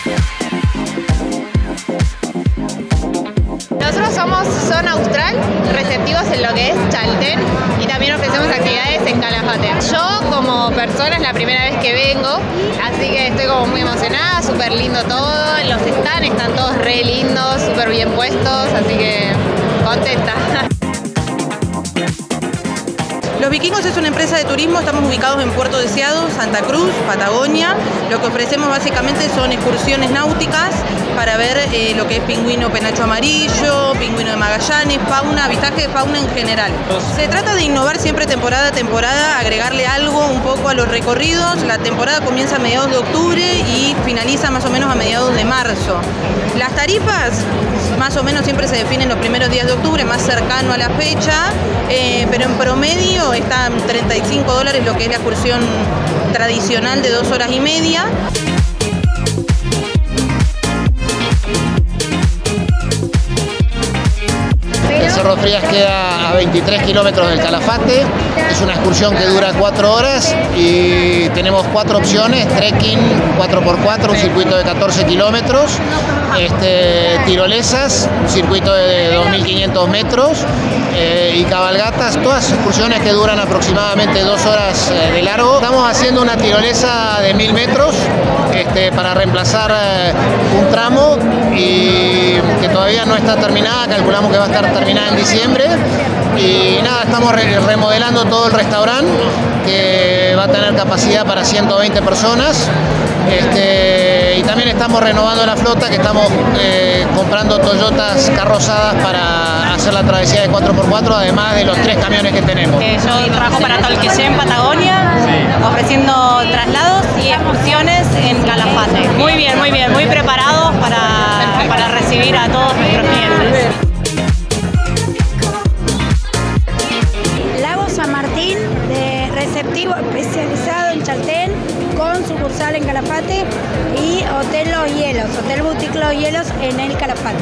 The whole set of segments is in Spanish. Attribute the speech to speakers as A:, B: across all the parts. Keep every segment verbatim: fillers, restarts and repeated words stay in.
A: Nosotros somos Zona Austral, receptivos en lo que es Chaltén y también ofrecemos actividades en Calafate. Yo como persona es la primera vez que vengo, así que estoy como muy emocionada, súper lindo todo, los stands están todos re lindos, súper bien puestos, así que contenta.
B: Los Vikingos es una empresa de turismo, estamos ubicados en Puerto Deseado, Santa Cruz, Patagonia. Lo que ofrecemos básicamente son excursiones náuticas para ver eh, lo que es pingüino penacho amarillo, pingüino de Magallanes, fauna, avistaje de fauna en general. Se trata de innovar siempre temporada a temporada, agregarle algo un poco a los recorridos. La temporada comienza a mediados de octubre y finaliza más o menos a mediados de marzo. Las tarifas más o menos siempre se definen los primeros días de octubre, más cercano a la fecha, eh, pero en promedio están treinta y cinco dólares lo que es la excursión tradicional de dos horas y media.
C: El Cerro Frías queda a veintitrés kilómetros del Calafate, es una excursión que dura cuatro horas y tenemos cuatro opciones: trekking cuatro por cuatro, un circuito de catorce kilómetros, este, tirolesas, un circuito de dos mil quinientos metros eh, y cabalgatas, todas excursiones que duran aproximadamente dos horas eh, de largo. Estamos haciendo una tirolesa de mil metros este, para reemplazar eh, un tramo y que todavía no está terminada, calculamos que va a estar terminada en diciembre. Y nada, estamos re remodelando todo el restaurante que va a tener capacidad para ciento veinte personas. Este, y también estamos renovando la flota, que estamos eh, comprando Toyotas carrozadas para hacer la travesía de cuatro por cuatro, además de los tres camiones que tenemos.
D: Eh, yo trabajo para Tolquillé en Patagonia, sí, ofreciendo traslados y excursiones en Calafate. Muy bien, muy bien, muy preparados para, para recibir a todos nuestros clientes.
E: Lago San Martín, de receptivo especializado en Chaltén, con sucursal en Calafate, y Hotel Los Hielos, Hotel Boutique Los Hielos en el Calafate.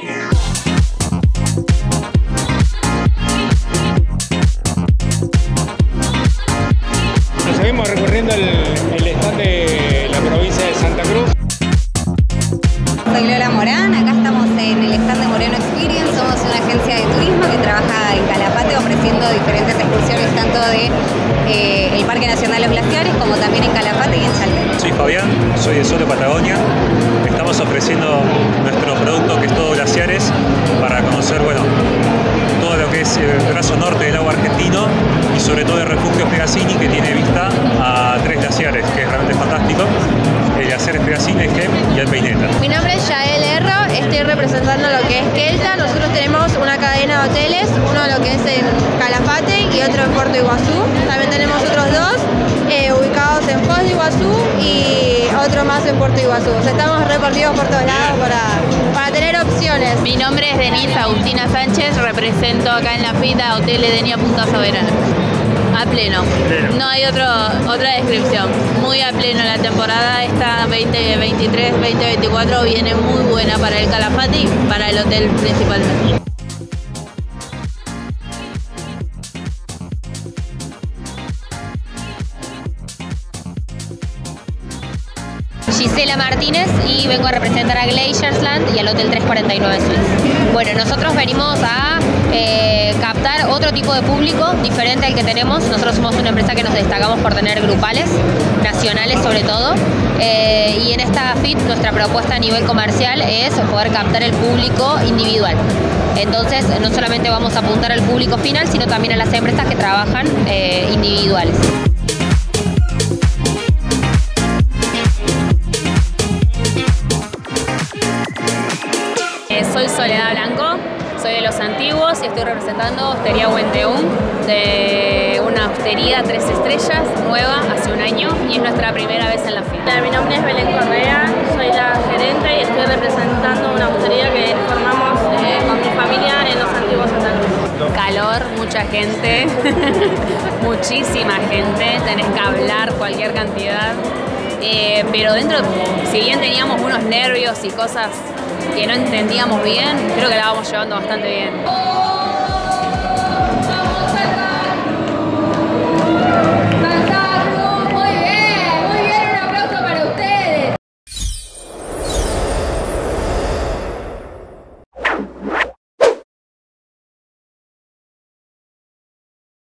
F: Nos seguimos recorriendo el, el stand de la provincia de Santa Cruz.
G: Soy Lola Morán, acá estamos en el stand de Moreno Experience, somos una agencia de turismo que trabaja en Calafate ofreciendo diferentes excursiones tanto de eh, el Parque Nacional Los Glaciares como también en Calafate y en Chaltén.
H: Soy Fabián, soy de Solo Patagonia, estamos ofreciendo nuestro producto que es todo glaciares para conocer, bueno, todo lo que es el brazo norte del lago argentino y sobre todo el refugio Pegasini, que tiene vista a tres glaciares, que es realmente fantástico: el glaciar Pegasini, el Gem y el Peineta.
A: Mi nombre es Yael Erro, estoy representando lo que es Kelta. Nosotros tenemos una cadena de hoteles, uno lo que es en Calafate y otro en Puerto Iguazú. También tenemos otros dos eh, ubicados en Foz de Iguazú y otro más en Puerto Iguazú. O sea, estamos repartidos por todos lados para, para tener opciones.
I: Mi nombre es Denise Agustina Sánchez, represento acá en la FITA Hotel Edenia Punta Soberana. A pleno. No hay otro, otra descripción. Muy a pleno la temporada esta veinte veintitrés veinte veinticuatro viene muy buena para el Calafate y para el hotel principalmente.
J: Gisela Martínez y vengo a representar a Glaciersland y al Hotel trescientos cuarenta y nueve Suites. Bueno, nosotros venimos a eh, captar otro tipo de público diferente al que tenemos. Nosotros somos una empresa que nos destacamos por tener grupales, nacionales sobre todo, eh, y en esta F I T nuestra propuesta a nivel comercial es poder captar el público individual. Entonces no solamente vamos a apuntar al público final, sino también a las empresas que trabajan eh, individuales.
I: Soy Soledad Blanco, soy de Los Antiguos y estoy representando Hostería Huenteún, de una hostería tres estrellas nueva hace un año y es nuestra primera vez en la FITA.
K: Mi nombre es Belén Correa, soy la gerente y estoy representando una hostería que formamos eh, con mi familia en Los Antiguos Santa Cruz.
I: Calor, mucha gente, muchísima gente, tenés que hablar cualquier cantidad, eh, pero dentro, si bien teníamos unos nervios y cosas que no entendíamos bien, creo que la vamos llevando bastante bien.